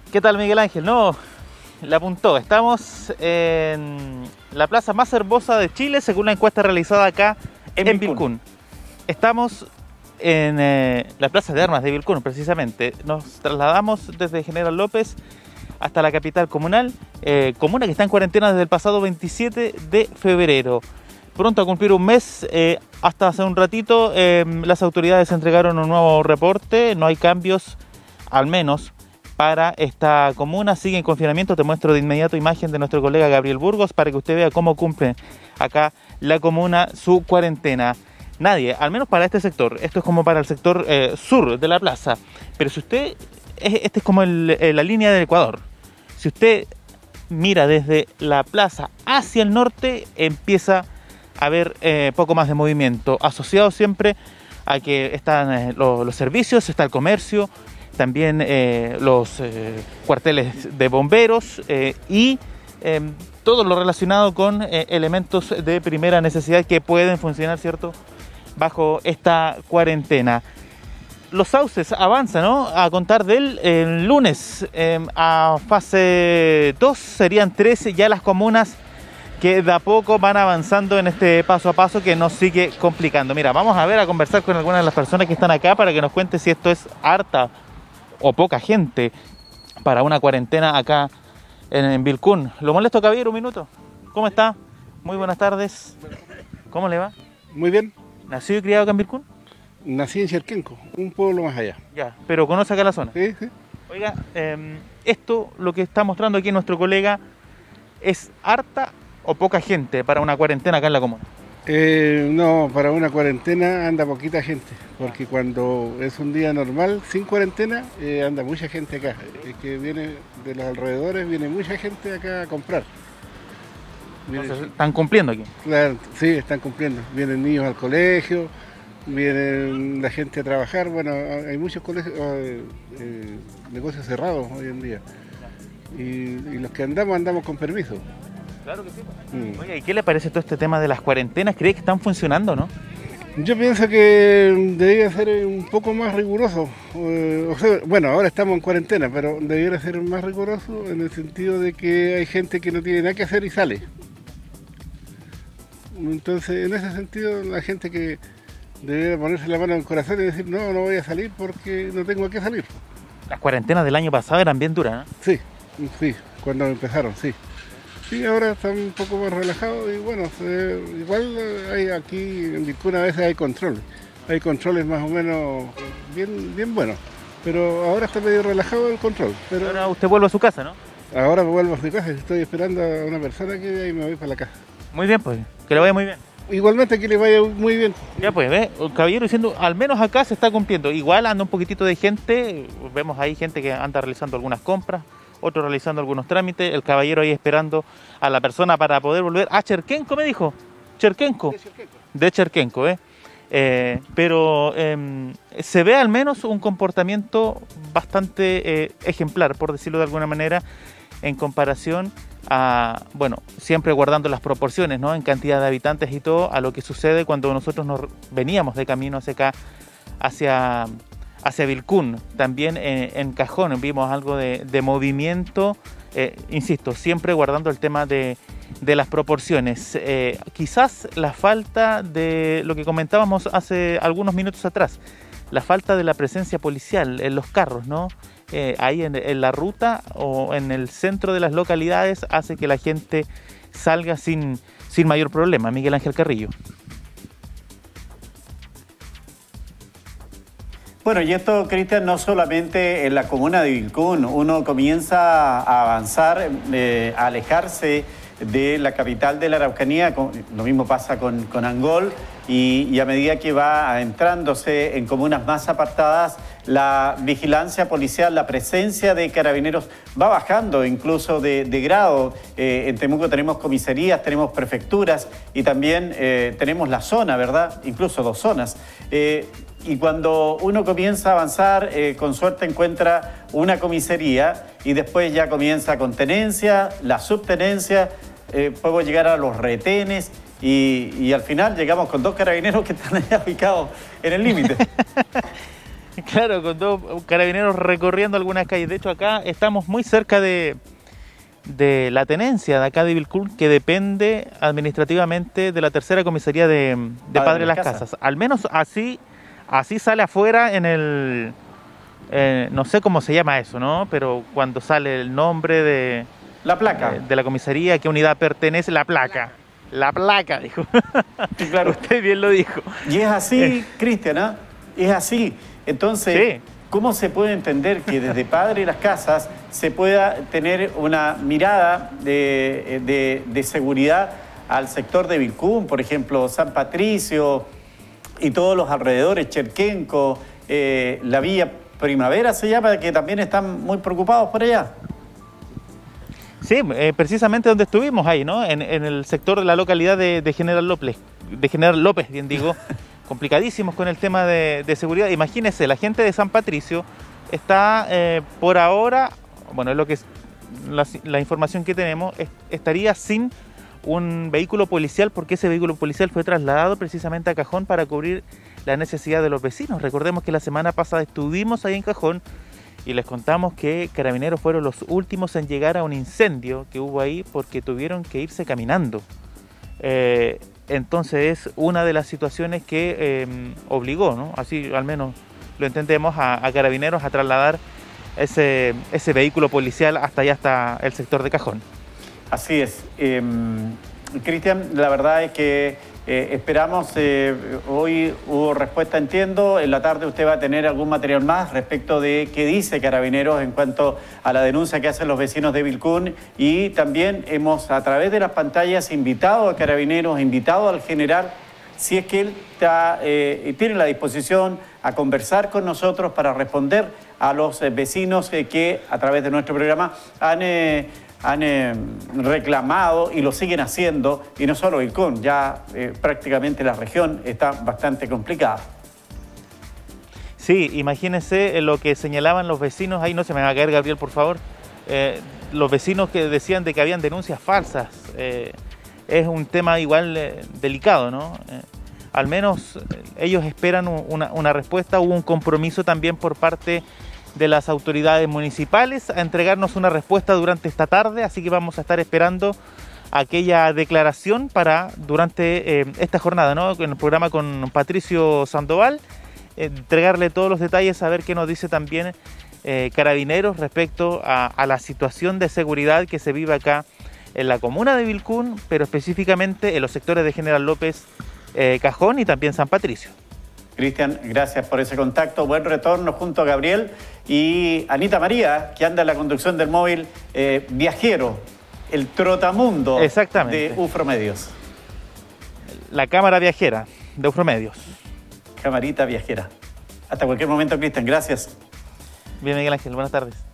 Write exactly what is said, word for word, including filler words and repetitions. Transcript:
¿Qué tal, Miguel Ángel? No, le apuntó. Estamos en la plaza más hermosa de Chile, según la encuesta realizada acá en, en Vilcún. Estamos en eh, la plaza de armas de Vilcún, precisamente. Nos trasladamos desde General López hasta la capital comunal, eh, comuna que está en cuarentena desde el pasado veintisiete de febrero. Pronto a cumplir un mes, eh, hasta hace un ratito eh, las autoridades entregaron un nuevo reporte. No hay cambios, al menos para esta comuna. Sigue en confinamiento. Te muestro de inmediato imagen de nuestro colega Gabriel Burgos para que usted vea cómo cumple acá la comuna su cuarentena. Nadie, al menos para este sector. Esto es como para el sector eh, sur de la plaza. Pero si usted, este es como el, la línea del Ecuador. Si usted mira desde la plaza hacia el norte, empieza a haber eh, poco más de movimiento, asociado siempre a que están eh, los, los servicios, está el comercio, también eh, los eh, cuarteles de bomberos eh, y eh, todo lo relacionado con eh, elementos de primera necesidad que pueden funcionar, ¿cierto?, bajo esta cuarentena. Los sauces avanzan, ¿no? A contar del eh, lunes eh, a fase dos serían trece ya las comunas que de a poco van avanzando en este paso a paso que nos sigue complicando. Mira, vamos a ver, a conversar con algunas de las personas que están acá para que nos cuente si esto es harta o poca gente para una cuarentena acá en, en Vilcún. ¿Lo molesto, caballero, un minuto? ¿Cómo está? Muy buenas tardes. ¿Cómo le va? Muy bien. ¿Nacido y criado acá en Vilcún? Nací en Cherquenco, un pueblo más allá. Ya, pero conoce acá la zona. Sí, sí. Oiga, eh, esto, lo que está mostrando aquí nuestro colega, ¿es harta o poca gente para una cuarentena acá en la comuna? Eh, no, para una cuarentena anda poquita gente, porque cuando es un día normal, sin cuarentena, eh, anda mucha gente acá. Es que viene de los alrededores, viene mucha gente acá a comprar. Viene, Entonces, ¿están cumpliendo aquí? Claro, sí, están cumpliendo. Vienen niños al colegio, vienen la gente a trabajar. Bueno, hay muchos colegios, eh, eh, negocios cerrados hoy en día. Y, y los que andamos, andamos con permiso. Claro que sí. Mm. Oye, ¿y qué le parece todo este tema de las cuarentenas? ¿Cree que están funcionando, no? Yo pienso que debería ser un poco más riguroso. Eh, o sea, bueno, ahora estamos en cuarentena, pero debería ser más riguroso en el sentido de que hay gente que no tiene nada que hacer y sale. Entonces, en ese sentido, la gente que debería ponerse la mano en el corazón y decir, no, no voy a salir porque no tengo a qué salir. Las cuarentenas del año pasado eran bien duras, ¿no? Sí, sí, cuando empezaron, sí. Sí, ahora están un poco más relajados y bueno, se, igual hay aquí en Vilcún a veces hay controles. Hay controles más o menos bien, bien buenos, pero ahora está medio relajado el control. Pero ahora usted vuelve a su casa, ¿no? Ahora me vuelvo a mi casa, estoy esperando a una persona que ahí me voy para la casa. Muy bien, pues, que le vaya muy bien. Igualmente que le vaya muy bien. Ya pues, ve, el caballero diciendo, al menos acá se está cumpliendo. Igual anda un poquitito de gente, vemos ahí gente que anda realizando algunas compras, otros realizando algunos trámites, el caballero ahí esperando a la persona para poder volver a Cherquenco, me dijo. Cherquenco. De Cherquenco. De Cherquenco, ¿eh? Eh, pero eh, se ve al menos un comportamiento bastante eh, ejemplar, por decirlo de alguna manera, en comparación a, bueno, siempre guardando las proporciones, ¿no?, en cantidad de habitantes y todo, a lo que sucede cuando nosotros nos veníamos de camino hacia acá, hacia, hacia Vilcún. También eh, en Cajón vimos algo de, de movimiento, eh, insisto, siempre guardando el tema de, de las proporciones. Eh, quizás la falta de lo que comentábamos hace algunos minutos atrás, la falta de la presencia policial en los carros, ¿no? Eh, ahí en, en la ruta o en el centro de las localidades hace que la gente salga sin, sin mayor problema. Miguel Ángel Carrillo. Bueno, y esto, Cristian, no solamente en la comuna de Vilcún. Uno comienza a avanzar, eh, a alejarse de la capital de la Araucanía. Lo mismo pasa con, con Angol. Y, y a medida que va entrándose en comunas más apartadas, la vigilancia policial, la presencia de carabineros va bajando incluso de, de grado. Eh, en Temuco tenemos comisarías, tenemos prefecturas y también eh, tenemos la zona, ¿verdad? Incluso dos zonas. Eh, y cuando uno comienza a avanzar, eh, con suerte encuentra una comisaría y después ya comienza con tenencia, la subtenencia, eh, puedo llegar a los retenes. Y, y al final llegamos con dos carabineros que están allá ubicados en el límite. Claro, con dos carabineros recorriendo algunas calles. De hecho, acá estamos muy cerca de, de la tenencia de acá de Vilcún, que depende administrativamente de la tercera comisaría de, de Padre, Padre de las Casas. Casas. Al menos así, así sale afuera en el... Eh, no sé cómo se llama eso, ¿no? Pero cuando sale el nombre de... La placa. Eh, de la comisaría, a qué unidad pertenece, la placa. La placa, dijo. Sí, claro. Usted bien lo dijo. Y es así, Cristian, ¿eh? Es así. Entonces, sí. ¿Cómo se puede entender que desde Padre de las Casas se pueda tener una mirada de, de, de seguridad al sector de Vilcún, por ejemplo, San Patricio y todos los alrededores, Cherquenco, eh, la Villa Primavera se llama, que también están muy preocupados por allá? Sí, eh, precisamente donde estuvimos ahí, ¿no? En, en el sector de la localidad de, de General López, de General López, bien digo, complicadísimos con el tema de, de seguridad. Imagínense, la gente de San Patricio está eh, por ahora, bueno, es lo que es la, la información que tenemos, es, estaría sin un vehículo policial, porque ese vehículo policial fue trasladado precisamente a Cajón para cubrir la necesidad de los vecinos. Recordemos que la semana pasada estuvimos ahí en Cajón y les contamos que Carabineros fueron los últimos en llegar a un incendio que hubo ahí porque tuvieron que irse caminando. Eh, entonces es una de las situaciones que eh, obligó, ¿no? Así al menos lo entendemos, a, a Carabineros a trasladar ese, ese vehículo policial hasta allá, hasta el sector de Cajón. Así es. Eh, Cristian, la verdad es que Eh, esperamos, eh, hoy hubo respuesta, entiendo, en la tarde usted va a tener algún material más respecto de qué dice Carabineros en cuanto a la denuncia que hacen los vecinos de Vilcún, y también hemos a través de las pantallas invitado a Carabineros, invitado al general, si es que él está, eh, tiene la disposición a conversar con nosotros para responder a los eh, vecinos eh, que a través de nuestro programa han... Eh, han eh, reclamado y lo siguen haciendo, y no solo Vilcún, ya eh, prácticamente la región está bastante complicada. Sí, imagínense lo que señalaban los vecinos, ahí no se me va a caer, Gabriel, por favor, eh, los vecinos que decían de que habían denuncias falsas, eh, es un tema igual eh, delicado, ¿no? Eh, al menos eh, ellos esperan una, una respuesta, hubo un compromiso también por parte de las autoridades municipales a entregarnos una respuesta durante esta tarde, así que vamos a estar esperando aquella declaración para durante eh, esta jornada, ¿no? En el programa con Patricio Sandoval, eh, entregarle todos los detalles, a ver qué nos dice también eh, Carabineros respecto a, a la situación de seguridad que se vive acá en la comuna de Vilcún, pero específicamente en los sectores de General López, eh, Cajón y también San Patricio. Cristian, gracias por ese contacto. Buen retorno junto a Gabriel y Anita María, que anda en la conducción del móvil eh, viajero, el trotamundo de Ufromedios. La cámara viajera de Ufromedios. Camarita viajera. Hasta cualquier momento, Cristian. Gracias. Bien, Miguel Ángel. Buenas tardes.